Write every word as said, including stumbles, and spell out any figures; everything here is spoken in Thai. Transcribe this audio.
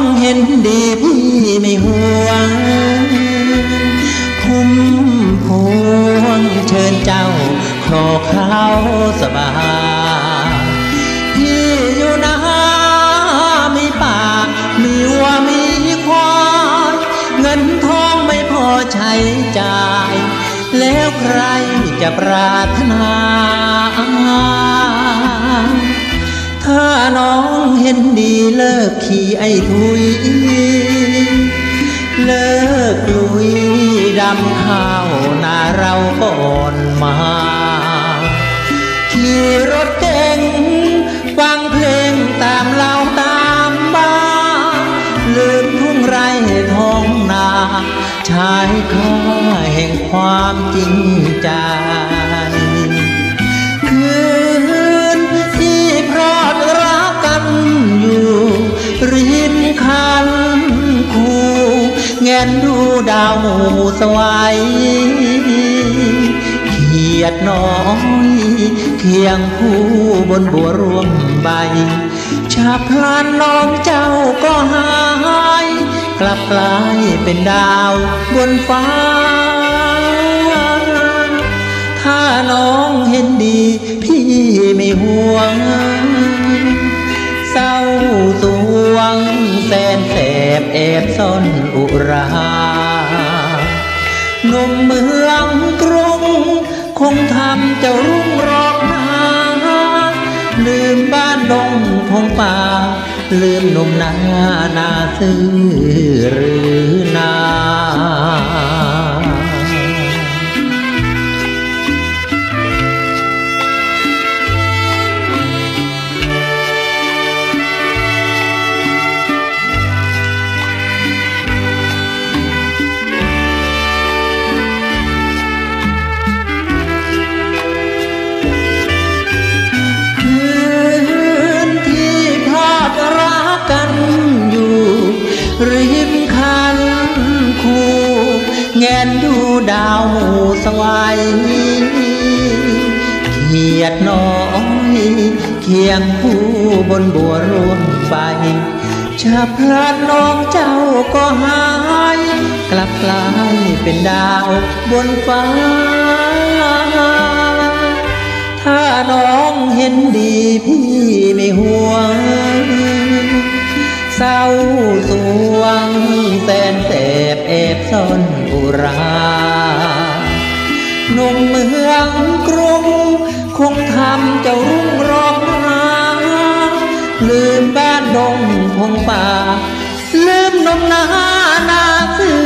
เห็นดีพี่ไม่ห่วงพุ่มพวงเชิญเจ้าขอเขาสบายพี่อยู่นะมีป่ามีวัวมีควายเงินทองไม่พอใช้จ่ายแล้วใครจะปรารถนาถ้าน้องเห็นดีเลิกขี่ไอ้ทุยเลิกลุยดำข้าวนาเราก่อนมาขี่รถเก๋งฟังเพลงตามเล่าตามบ้านลืมทุ่งไร่ท้องนาชายค่าแห่งความจริงใจคืนที่พรอดรักกันอยู่ริมคันคูแงนดูดาวหมู่สวายเขียดน้อยเคียงผู้บนบัวร่วงใบชาพลันน้องเจ้าก็หายกลับกลายเป็นดาวบนฟ้าถ้าน้องเห็นดีพี่ไม่ห่วงเศร้าสวงแสนแสบแอบซ่อนอุราหนุ่มเมืองกรุงคงทำเจ้ารุ่งรอกนาลืมบ้านดงพงป่าลืมหนุ่มนานาซื่อหรือนาริมคันคูแงนดูดาวหมู่สวายเขียดน้อยเคียงผู้บนบัวร่วงไปชาพลันน้องเจ้าก็หายกลับกลายเป็นดาวบนฟ้าถ้าน้องเห็นดีพี่ไม่ห่วงเศร้าสวงแสนแสบแอบซ่อนอุราหนุ่มเมืองกรุงคงทำเจ้ารุ่งรอกนาลืมบ้านดงพงป่าลืมนมนานาซื่อ